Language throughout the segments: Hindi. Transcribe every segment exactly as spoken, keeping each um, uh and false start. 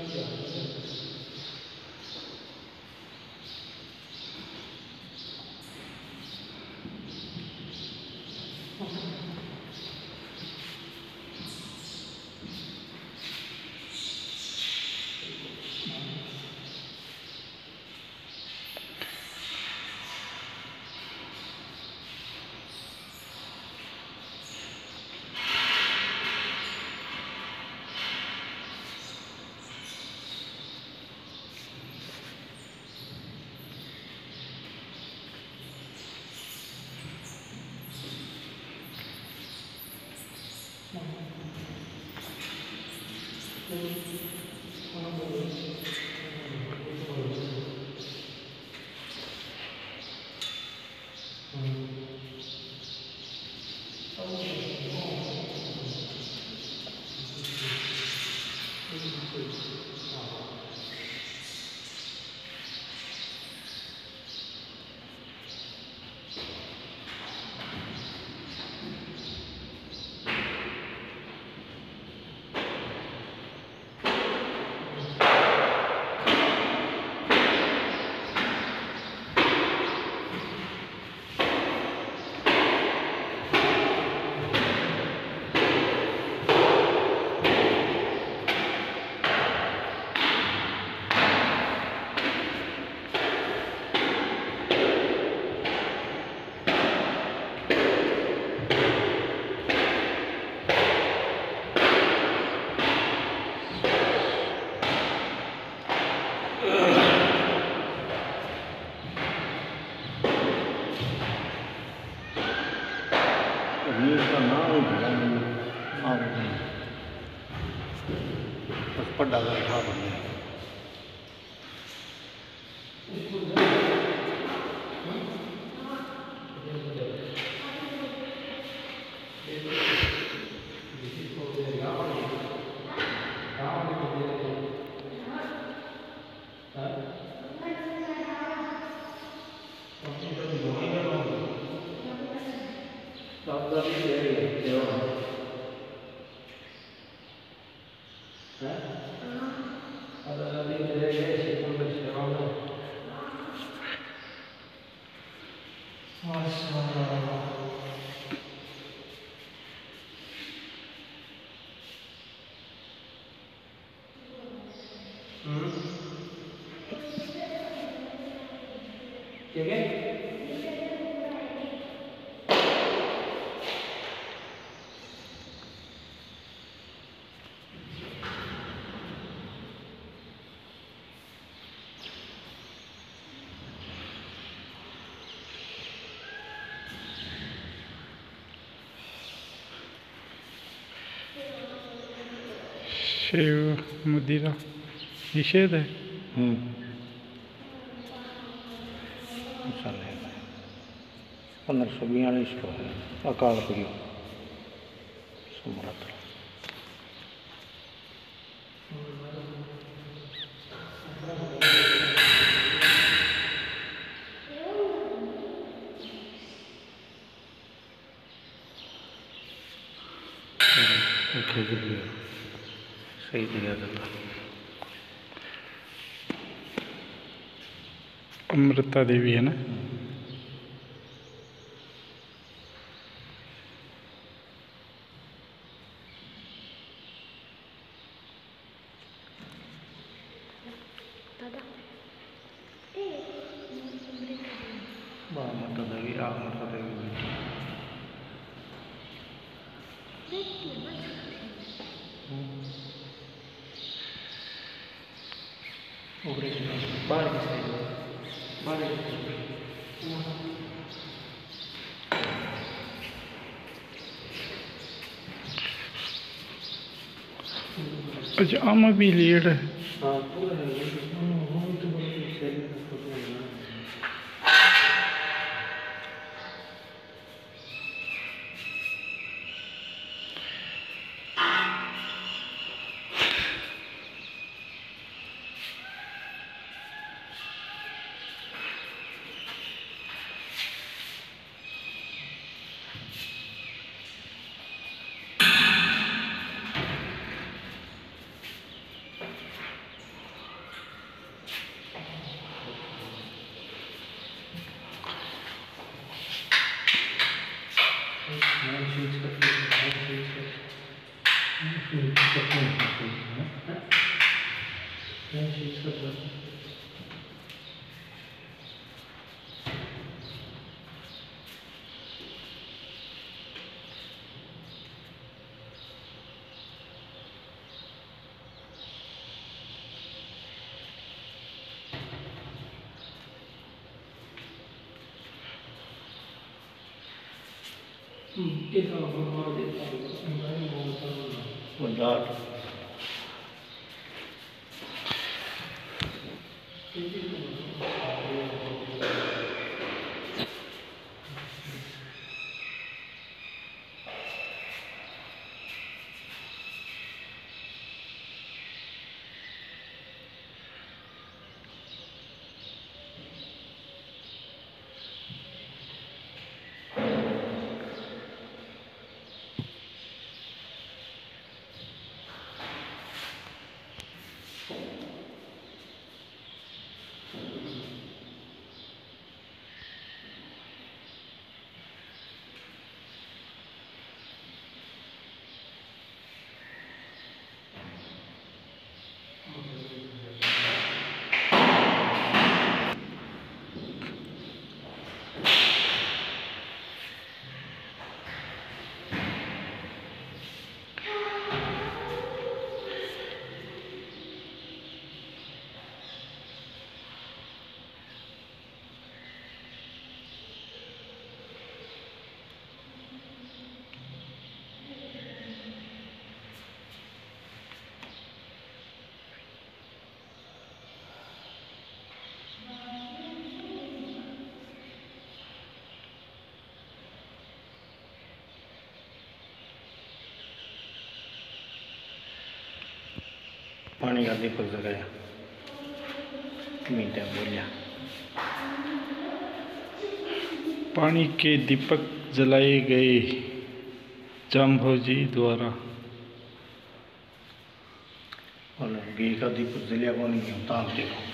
ਵੱਡਾ ਗਠਾ ਬਣਿਆ। ठीक है। शेव मदिरा निषेध है। पंद्रह सौ बयालीस को है अकाल प्रयोग समर्थ। सही दिया था। अमृता देवी है ना। अमृता देवी अमृता देवी बाहर की साइड बाहर अच्छा आम भी लेट है। हाँ पूरा है। वो डाट पानी का दीपक जगाया। मीठा बोलिया पानी के दीपक जलाए गए जाम्भोजी द्वारा। और घी का दीपक जलिया को नहीं ताम देखो।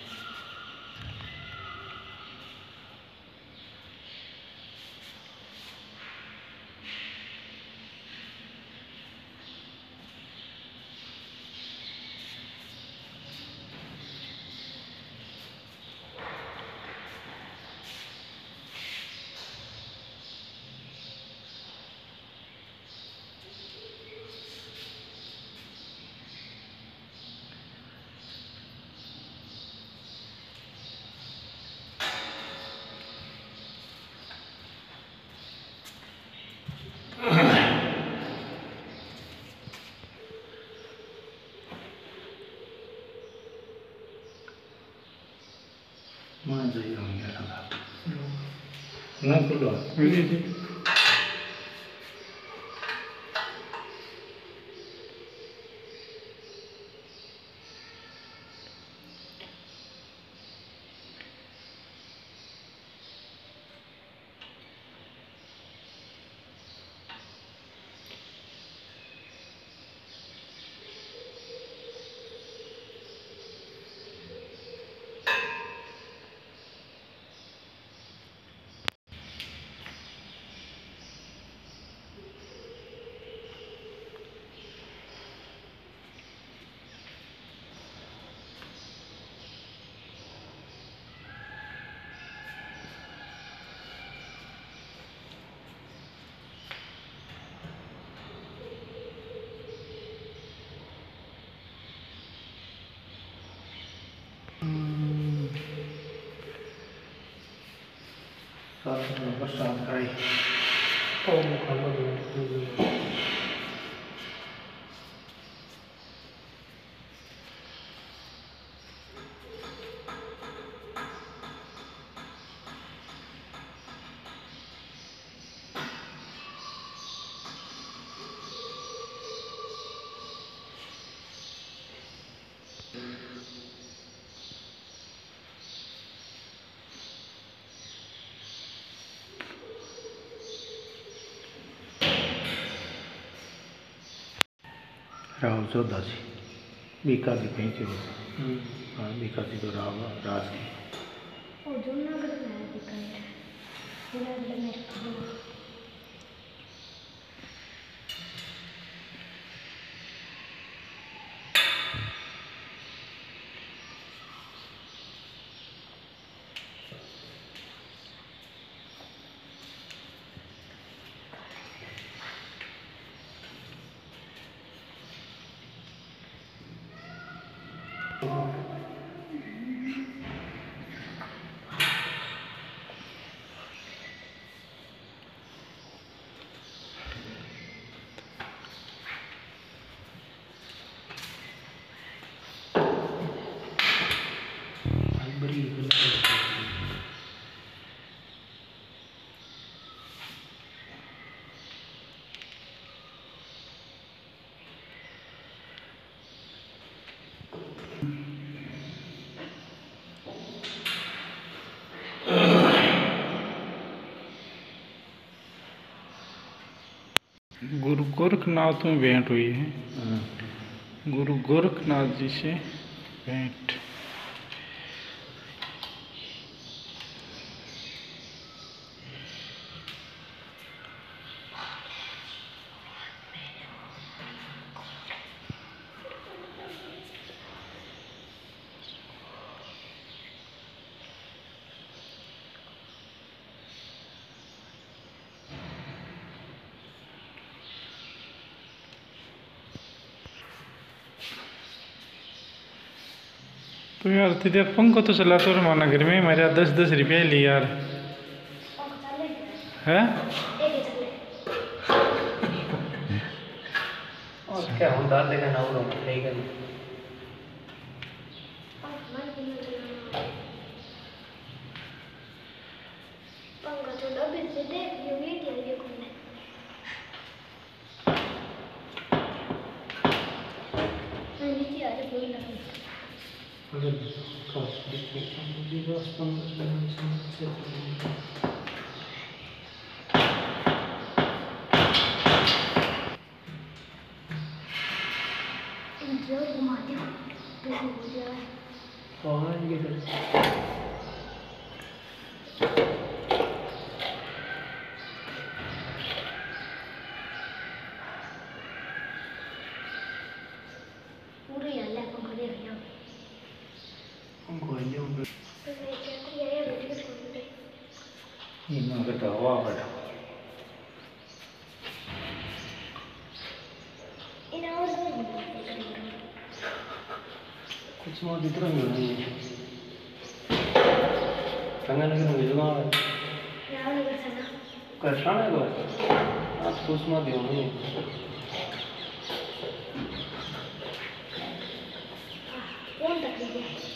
मान जाइए होंगे लगा ना खुलो जी जी साथ में बरसात कराई। राव चौदह जी बीका जी कहीं थी हाँ बीका जी तो राव राज की वो जूनागढ़ में है बीकानेर जूनागढ़ में है। गुरु गोरखनाथ में भेंट हुई है। हाँ। गुरु गोरखनाथ जी से भेंट। तो यार तेरे पंखो तो चला तो माना घर में मेरा दस दस रुपया ली यार है। और क्या हम दाल देगा ना वो ठीक है। अगर खास दिखे तो मुझे दस पंद्रह मिनट से और ये पूरे यार लैपटॉप कर दिया कोई नहीं तो मैं क्या कर यार वीडियो छोड़ दे ये ना करता हुआ बड़ा इन आवर्स में कुछ मत इतना नहीं है तंगा लगे मुझे ना यार लगा सना कैसा है तो आप कुछ मत दियो नहीं कौन तक ले गया